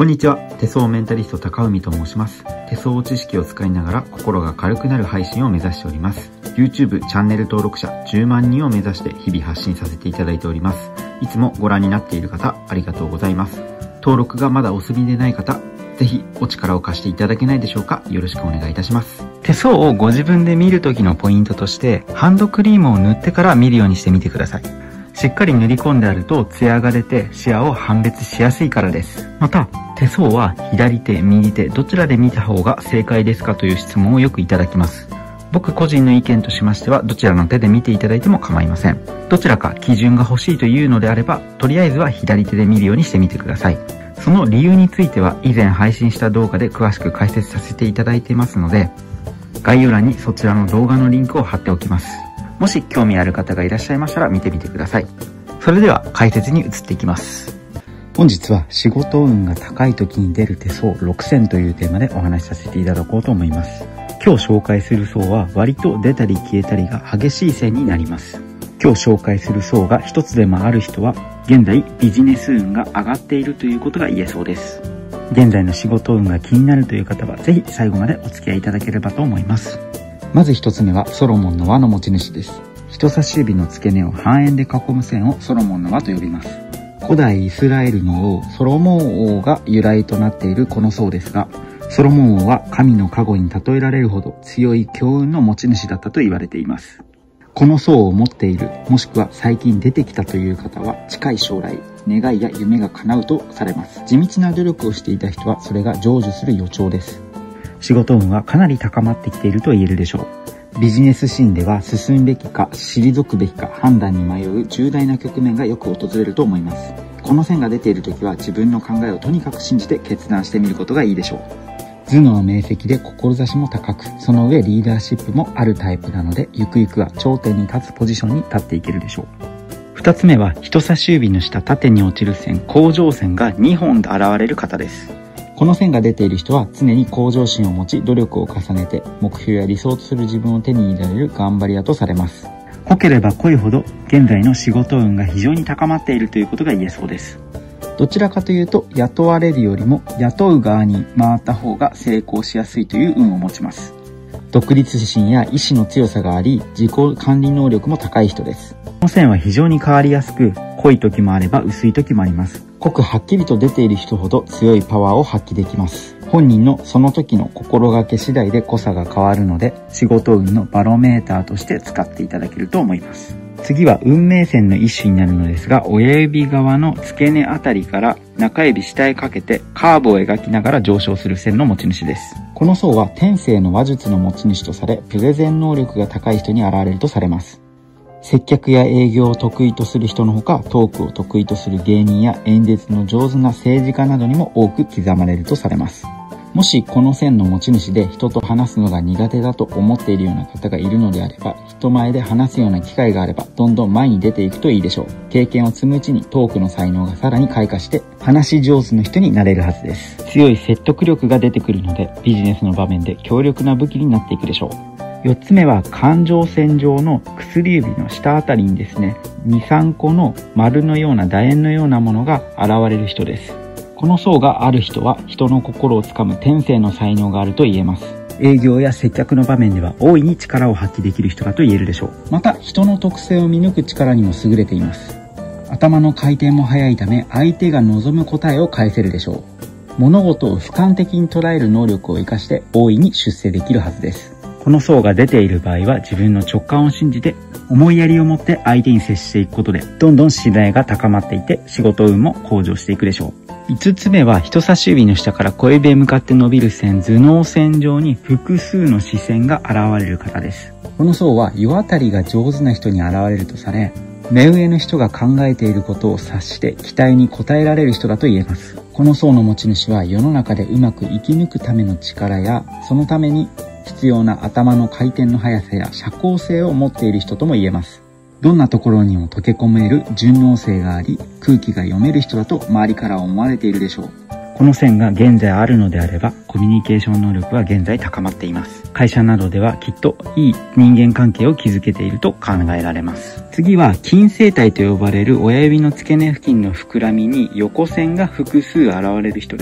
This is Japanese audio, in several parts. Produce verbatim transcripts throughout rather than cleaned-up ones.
こんにちは。手相メンタリスト高海と申します。手相知識を使いながら心が軽くなる配信を目指しております。YouTube チャンネル登録者じゅうまんにんを目指して日々発信させていただいております。いつもご覧になっている方、ありがとうございます。登録がまだお済みでない方、ぜひお力を貸していただけないでしょうか。よろしくお願いいたします。 手相をご自分で見る時のポイントとして、ハンドクリームを塗ってから見るようにしてみてください。しっかり塗り込んであるとツヤが出て視野を判別しやすいからです。また、手相は左手、右手、どちらで見た方が正解ですかという質問をよくいただきます。僕個人の意見としましては、どちらの手で見ていただいても構いません。どちらか基準が欲しいというのであれば、とりあえずは左手で見るようにしてみてください。その理由については以前配信した動画で詳しく解説させていただいていますので、概要欄にそちらの動画のリンクを貼っておきます。もし興味ある方がいらっしゃいましたら見てみてください。それでは解説に移っていきます。本日は仕事運が高い時に出る手相ろく選というテーマでお話しさせていただこうと思います。今日紹介する相は割と出たり消えたりが激しい線になります。今日紹介する相が一つでもある人は現在ビジネス運が上がっているということが言えそうです。現在の仕事運が気になるという方はぜひ最後までお付き合いいただければと思います。まず一つ目はソロモンの輪の持ち主です。人差し指の付け根を半円で囲む線をソロモンの輪と呼びます。古代イスラエルの王ソロモン王が由来となっているこの相ですが、ソロモン王は神の加護に例えられるほど強い強運の持ち主だったと言われています。この相を持っている、もしくは最近出てきたという方は近い将来願いや夢が叶うとされます。地道な努力をしていた人はそれが成就する予兆です。仕事運はかなり高まってきていると言えるでしょう。ビジネスシーンでは進むべきか退くべきか判断に迷う重大な局面がよく訪れると思います。この線が出ている時は自分の考えをとにかく信じて決断してみることがいいでしょう。頭脳は明晰で志も高く、その上リーダーシップもあるタイプなので、ゆくゆくは頂点に立つポジションに立っていけるでしょう。二つ目は人差し指の下縦に落ちる線、向上線がにほんで現れる方です。この線が出ている人は常に向上心を持ち努力を重ねて目標や理想とする自分を手に入れられる頑張り屋とされます。濃ければ濃いほど現在の仕事運が非常に高まっているということが言えそうです。どちらかというと雇われるよりも雇う側に回った方が成功しやすいという運を持ちます。独立心や意志の強さがあり自己管理能力も高い人です。この線は非常に変わりやすく濃い時もあれば薄い時もあります。濃くはっきりと出ている人ほど強いパワーを発揮できます。本人のその時の心がけ次第で濃さが変わるので仕事運のバロメーターとして使っていただけると思います。次は運命線の一種になるのですが、親指側の付け根あたりから中指下へかけてカーブを描きながら上昇する線の持ち主です。この相は天性の話術の持ち主とされ、プレゼン能力が高い人に現れるとされます。接客や営業を得意とする人のほか、トークを得意とする芸人や演説の上手な政治家などにも多く刻まれるとされます。もしこの線の持ち主で人と話すのが苦手だと思っているような方がいるのであれば、人前で話すような機会があればどんどん前に出ていくといいでしょう。経験を積むうちにトークの才能がさらに開花して話し上手の人になれるはずです。強い説得力が出てくるのでビジネスの場面で強力な武器になっていくでしょう。よっつめは感情線上の薬指の下あたりにですね、に、さんこの丸のような楕円のようなものが現れる人です。この相がある人は人の心をつかむ天性の才能があると言えます。営業や接客の場面では大いに力を発揮できる人だと言えるでしょう。また人の特性を見抜く力にも優れています。頭の回転も速いため相手が望む答えを返せるでしょう。物事を俯瞰的に捉える能力を生かして大いに出世できるはずです。この相が出ている場合は自分の直感を信じて思いやりを持って相手に接していくことでどんどん信頼が高まっていて仕事運も向上していくでしょう。いつつめは人差し指の下から小指へ向かって伸びる線、頭脳線上に複数の視線が現れる方です。この相は世渡りが上手な人に現れるとされ、目上の人が考えていることを察して期待に応えられる人だと言えます。この相の持ち主は世の中でうまく生き抜くための力やそのために必要な頭の回転の速さや社交性を持っている人とも言えます。どんなところにも溶け込める順応性があり、空気が読める人だと周りから思われているでしょう。この線が現在あるのであれば、コミュニケーション能力は現在高まっています。会社などではきっといい人間関係を築けていると考えられます。次は金星体と呼ばれる親指の付け根付近の膨らみに横線が複数現れる人です。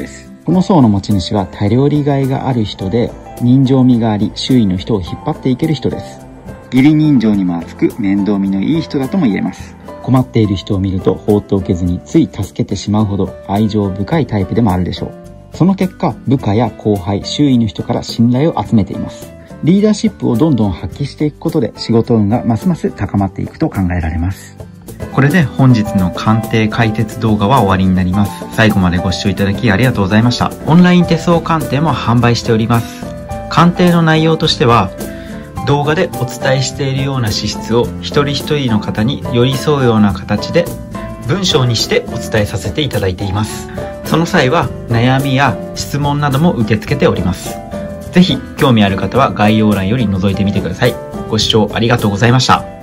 この層の持ち主は頼りがいがある人で、人情味があり、周囲の人を引っ張っていける人です。義理人情にも厚く、面倒見のいい人だとも言えます。困っている人を見ると放っておけずについ助けてしまうほど愛情深いタイプでもあるでしょう。その結果、部下や後輩、周囲の人から信頼を集めています。リーダーシップをどんどん発揮していくことで仕事運がますます高まっていくと考えられます。これで本日の鑑定解説動画は終わりになります。最後までご視聴いただきありがとうございました。オンライン手相鑑定も販売しております。鑑定の内容としては、動画でお伝えしているような資質を一人一人の方に寄り添うような形で文章にしてお伝えさせていただいています。その際は悩みや質問なども受け付けております。ぜひ興味ある方は概要欄より覗いてみてください。ご視聴ありがとうございました。